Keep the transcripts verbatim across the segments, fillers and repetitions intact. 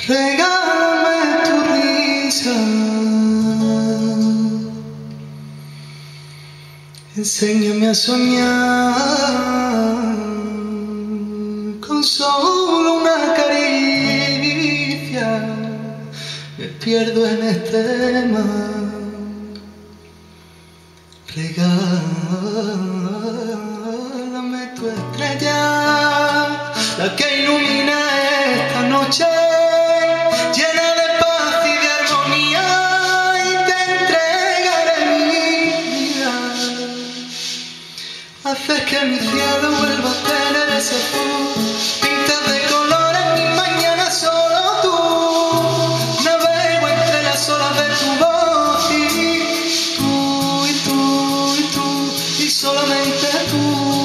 Regálame tu risa, enséñame a soñar con solo una caricia. Me pierdo en este mar. Regálame tu estrella, la que ilumina esta noche, llena de paz y de armonía, y te entregaré mi vida. Haces que mi cielo vuelva a tener ese azul, pintas de colores mi mañana solo tú. Navego entre las olas de tu voz y tú, y tú, y tú, y solamente tú.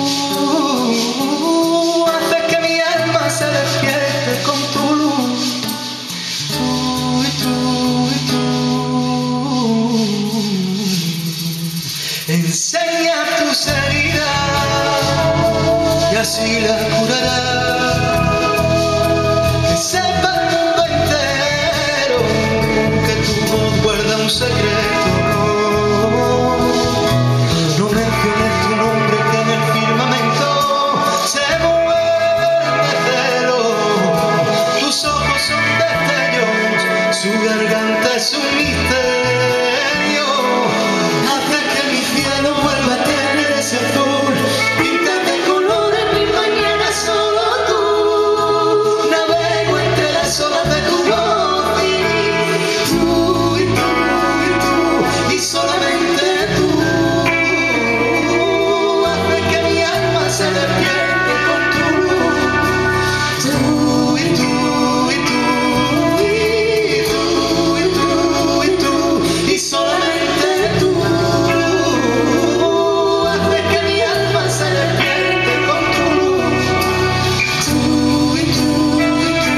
Haces que mi alma se despierte con tu luz. Tú, y tú, y tú. Enseña tus heridas y así las curarás. Que sepa el mundo entero que tu voz guarda un secreto. No menciones tu nombre que en el firmamento se mueren de celo. Tus ojos son destellos, su garganta es un misterio. Haces que mi cielo vuelva a tener ese azul, pintas de colores mi mañana solo tú. Navego entre las olas de tu voz y tú, y tú, y tú, y solamente tú. Haces que mi alma se despierte con tu luz. Tú, y tú, y tú, y tú, y tú, y tú, y solamente tú. Haces que mi alma se despierte con tu luz. Tú, y tú, y tú.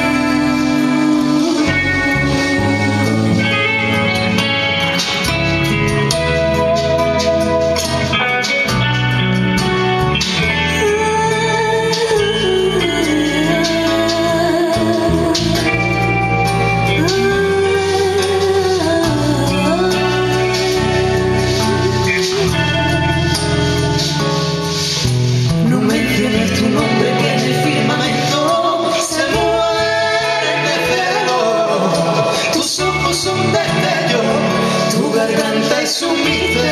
No menciones tu nombre que en el firmamento se mueren de celo. Tus ojos son destellos, tu garganta es un misterio.